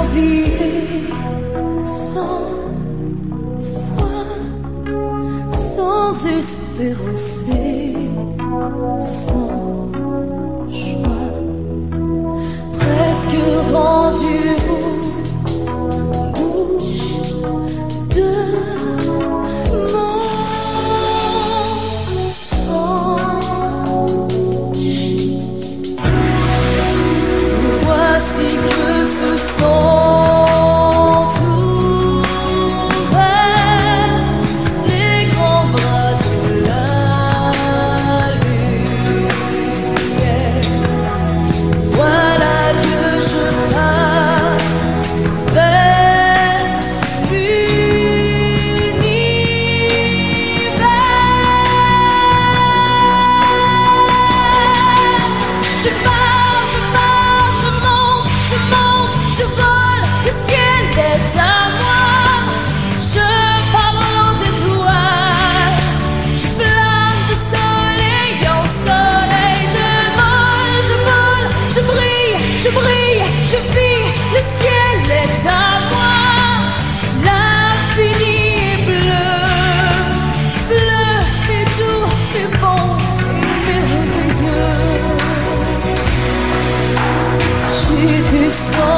naviguer sans foi, sans espérance et sans joie, presque rendu au bout de mon temps. Me voici que ce sont ouverts les grands bras de la lumière. Voilà que je pars vers l'univers. Je pars, je pars, je monte, je vole, le ciel est à moi. Je parle aux étoiles, je plane de soleil en soleil. Je vole, je brille, je vis, le ciel est à moi. L'infini est bleu, bleu et doux et bon et merveilleux. J'ai descendu